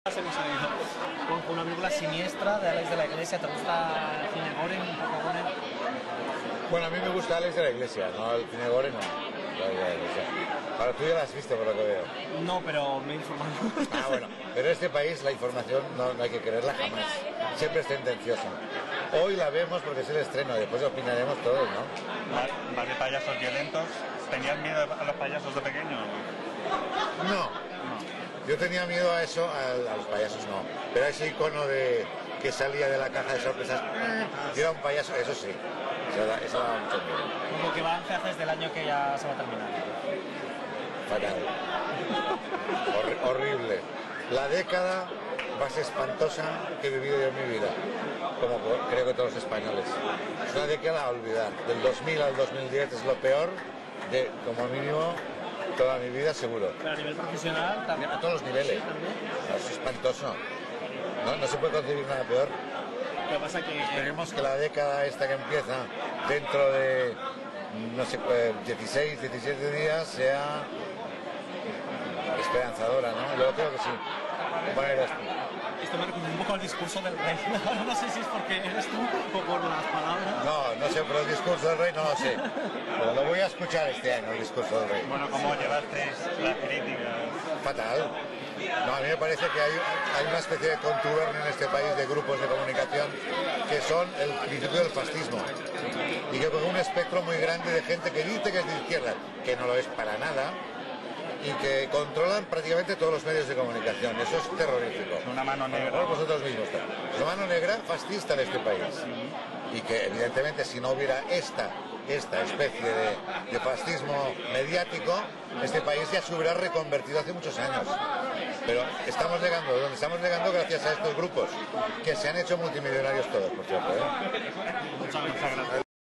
Hemos salido con una película siniestra de Alex de la Iglesia. ¿Te gusta el cine gore, un poco gore? Bueno, a mí me gusta Alex de la Iglesia, no el cine gore, no. La Iglesia. Ahora tú ya la has visto por lo que veo. No, pero me he informado. Ah, bueno, pero en este país la información no hay que creerla jamás. Siempre es tendenciosa. Hoy la vemos porque es el estreno, después opinaremos todos, ¿no? ¿Vas de payasos violentos? ¿Tenías miedo a los payasos de pequeño? No. Yo tenía miedo a eso, a los payasos no. Pero a ese icono de que salía de la caja de sorpresas, y era un payaso, eso sí. Eso daba mucho miedo. Como que balance haces del año que ya se va a terminar. Fatal. Horrible. La década más espantosa que he vivido yo en mi vida, como creo que todos los españoles. Es una década a olvidar. Del 2000 al 2010 es lo peor de, como mínimo, toda mi vida seguro. Pero a nivel profesional también. A todos los niveles. Es espantoso. No se puede concebir nada peor. Lo que pasa que Esperemos que la década esta que empieza dentro de, no sé, 16, 17 días sea esperanzadora, ¿no? Yo creo que sí. ¿Qué manera es tú? esto me recuerda un poco al discurso del rey. No sé si es porque eres tú o por las palabras. No sé, pero el discurso del rey no lo sé. Pero lo voy a escuchar este año, el discurso del rey. Bueno, ¿cómo llevasteis las críticas? Fatal. No, a mí me parece que hay una especie de contubernio en este país de grupos de comunicación que son el principio del fascismo y que con un espectro muy grande de gente que dice que es de izquierda, que no lo es para nada, y que controlan prácticamente todos los medios de comunicación. Eso es terrorífico. Una mano negra. Por vosotros mismos. Una mano negra fascista en este país. Y que evidentemente si no hubiera esta especie de fascismo mediático, este país ya se hubiera reconvertido hace muchos años. Pero estamos llegando, donde estamos llegando gracias a estos grupos, que se han hecho multimillonarios todos, por cierto, ¿eh? Muchas gracias.